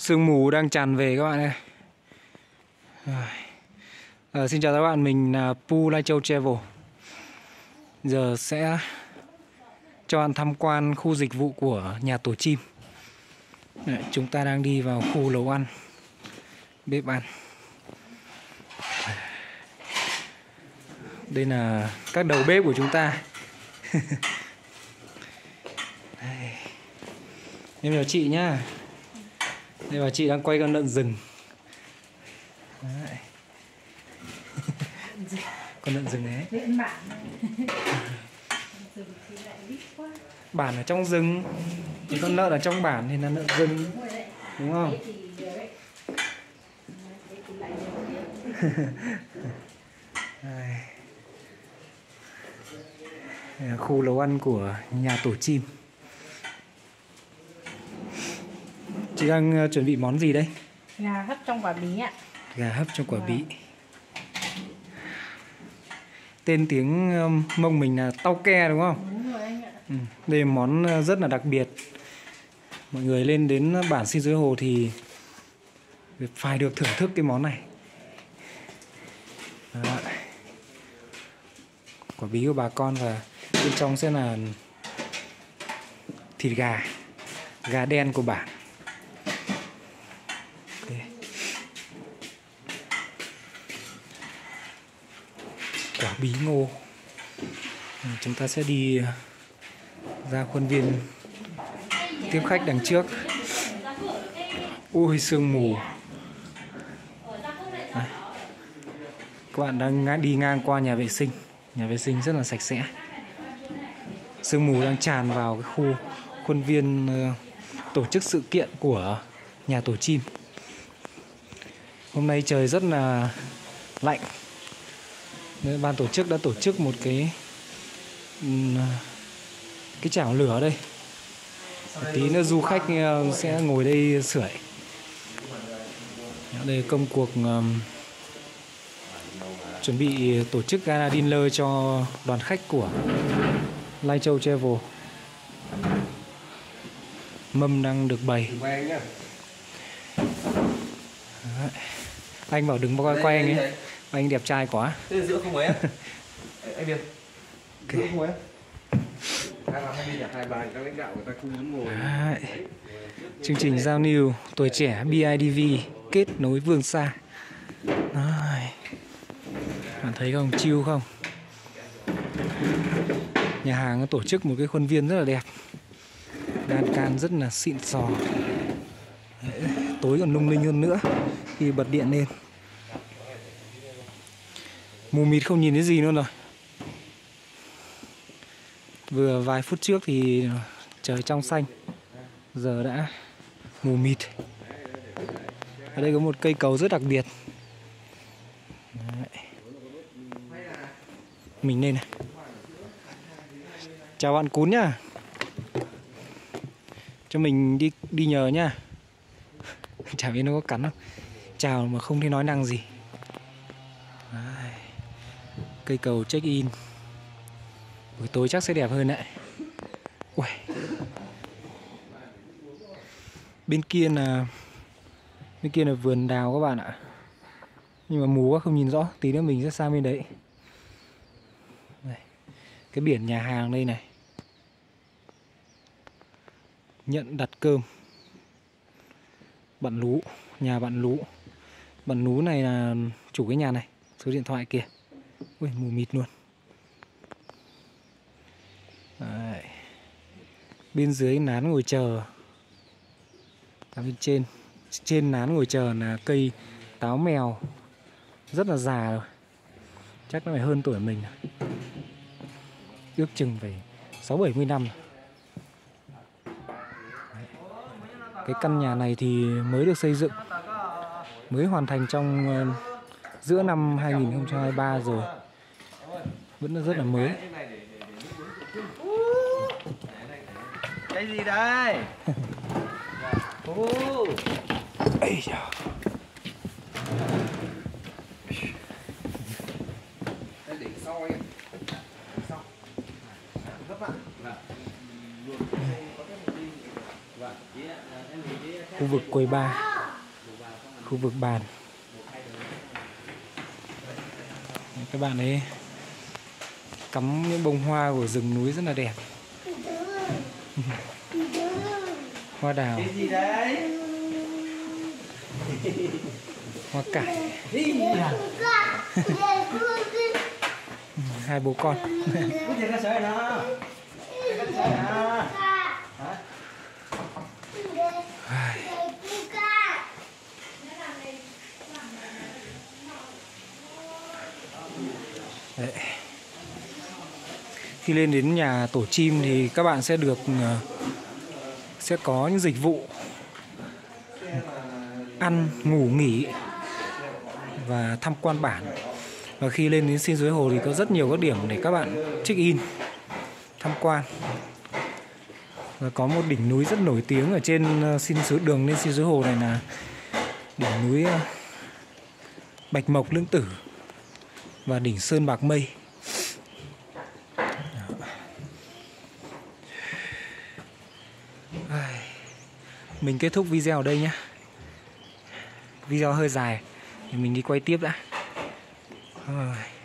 Sương mù đang tràn về các bạn ơi. Xin chào các bạn, mình là Pu Lai Châu Travel. Giờ sẽ cho bạn tham quan khu dịch vụ của nhà tổ chim. Đấy, chúng ta đang đi vào khu nấu ăn, bếp ăn. Đây là các đầu bếp của chúng ta. Em chào chị nhá. Đây là chị đang quay con lợn rừng. Đấy. Con lợn rừng đấy. Bản ở trong rừng thì con lợn ở trong bản thì là lợn rừng, đúng không? Đây là khu nấu ăn của nhà tổ chim. Chị đang chuẩn bị món gì đây? Gà hấp trong quả bí ạ. Gà hấp trong quả bí. Tên tiếng Mông mình là tau ke đúng không? Đúng rồi anh ạ. Đây là món rất là đặc biệt. Mọi người lên đến bản Xin Suối Hồ thì phải được thưởng thức cái món này. Đó. Quả bí của bà con, và bên trong sẽ là thịt gà, gà đen của bản. Okay. Quả bí ngô. Chúng ta sẽ đi ra khuôn viên tiếp khách đằng trước. Ui, sương mù. Đây. Các bạn đang đi ngang qua nhà vệ sinh. Nhà vệ sinh rất là sạch sẽ. Sương mù đang tràn vào cái khu khuôn viên tổ chức sự kiện của nhà tổ chim. Hôm nay trời rất là lạnh. Ban tổ chức đã tổ chức một cái chảo lửa ở đây. Tí nữa du khách sẽ ngồi đây sưởi. Đây công cuộc chuẩn bị tổ chức gala dinner cho đoàn khách của Lai Châu Travel. Mâm đang được bày. Đấy. Anh bảo đừng quay anh ấy. Anh đẹp trai quá. Thế giữa không ấy anh Việt. Giữa không ấy. Hai bài các lãnh đạo người ta không muốn ngồi. Đấy. Chương trình giao lưu tuổi trẻ BIDV kết nối Vương Sa. Đấy. Bạn thấy không, chill không? Nhà hàng tổ chức một cái khuôn viên rất là đẹp. Lan can rất là xịn sò. Đấy. Tối còn lung linh hơn nữa khi bật điện lên. Mù mịt không nhìn thấy gì luôn rồi. Vừa vài phút trước thì trời trong xanh, giờ đã mù mịt. Ở đây có một cây cầu rất đặc biệt. Đấy. Mình lên này. Chào bạn cún nhá. Cho mình đi nhờ nhá. Chả biết nó có cắn không. Chào mà không thấy nói năng gì. Đấy. Cây cầu check in. Buổi tối chắc sẽ đẹp hơn đấy. Uầy. Bên kia là vườn đào các bạn ạ. Nhưng mà mù quá không nhìn rõ. Tí nữa mình sẽ sang bên đấy. Đây. Cái biển nhà hàng đây này. Nhận đặt cơm. Bạn Lú. Nhà bạn Lú. Bạn Lú này là chủ cái nhà này. Số điện thoại kìa. Ui, mù mịt luôn. Đấy. Bên dưới nán ngồi chờ. Ở bên trên nán ngồi chờ là cây táo mèo rất là già rồi. Chắc nó phải hơn tuổi mình. Ước chừng phải 60-70 năm. Đấy. Cái căn nhà này thì mới được xây dựng, mới hoàn thành trong giữa năm 2023 rồi. Vẫn rất là mới. Cái gì đây? Ây da. Khu vực quầy bar. khu vực bàn. Các bạn ấy cắm những bông hoa của rừng núi rất là đẹp. Hoa đào, hoa cải. Hai bố con. Đấy. Khi lên đến nhà tổ chim thì các bạn sẽ có những dịch vụ ăn, ngủ, nghỉ và tham quan bản. Và khi lên đến Xin Suối Hồ thì có rất nhiều các điểm để các bạn check in, tham quan. Và có một đỉnh núi rất nổi tiếng ở trên đường lên Xin Suối Hồ này là đỉnh núi Bạch Mộc Lưỡng Tử và đỉnh Sơn Bạc Mây. Mình kết thúc video ở đây nhé. Video hơi dài thì mình đi quay tiếp đã.